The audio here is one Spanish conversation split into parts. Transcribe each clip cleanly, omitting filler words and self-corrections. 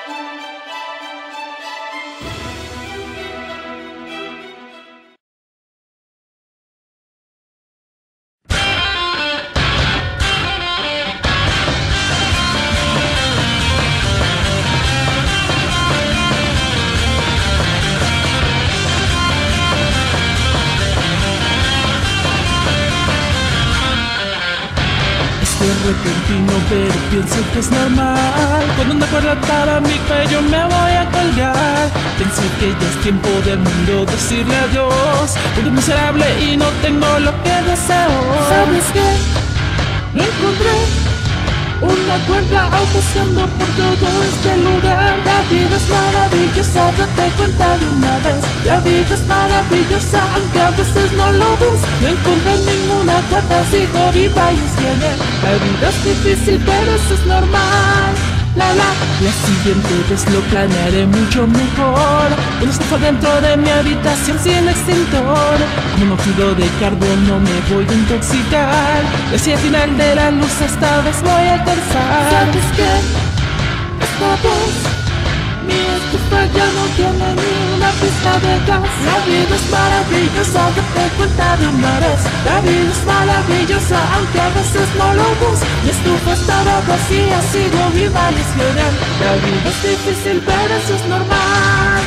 Repentino, pero pienso que es normal. Con una cuerda atada a mi cuello me voy a colgar. Pensé que ya es tiempo del mundo decirle adiós. Porque miserable y no tengo lo que deseo. ¿Sabes qué? Encontré una cuerda paseando por todo este lugar. La vida es maravillosa, date cuenta de una vez. La vida es maravillosa, aunque a veces no lo ves. No encontré ninguna cuerda, sigo viva y es bien. La vida es difícil, pero eso es normal. La siguiente vez lo planearé mucho mejor. Cuando esté dentro de mi habitación sin extintor. Como monóxido de carbono me voy a intoxicar. Y hacia el final de la luz esta vez voy a alcanzar. ¿Sabes qué? Esta vez mi estufa ya no tiene ni una pizca de gas. La vida es maravillosa, date cuenta de una vez. La vida es maravillosa, aunque a veces no lo ves. Mi estufa estaba vacía, sigo viva y es genial. La vida es difícil, pero eso es normal.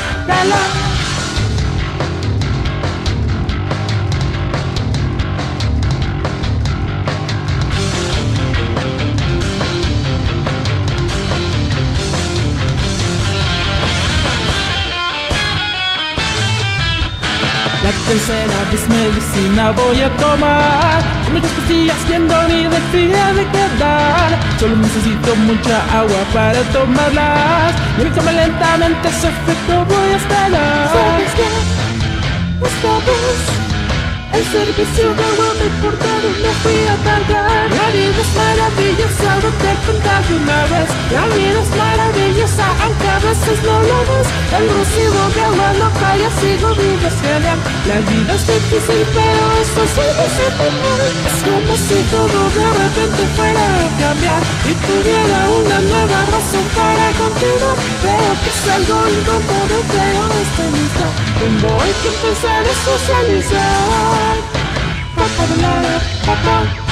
La tercera vez medicina voy a tomar. Con muchas pastillas que no ni debería de quedar. Solo necesito mucha agua para tomarlas. Y ahorita lentamente su efecto voy a esperar. ¿Sabes qué? Esta vez el servicio de agua me portaron, me fui a cargar. La vida es maravillosa, date cuenta de una vez. La vida es maravillosa, aunque a veces no lo ves. El recibo de agua no falla, sigo vivo, es genial. La vida es difícil, pero esto sigue siendo mal. Es como si todo de repente fuera a cambiar y tuviera una nueva razón para continuar. Veo que es algo incómodo, pero estoy listo. Tengo hoy que empezar a socializar. Papá,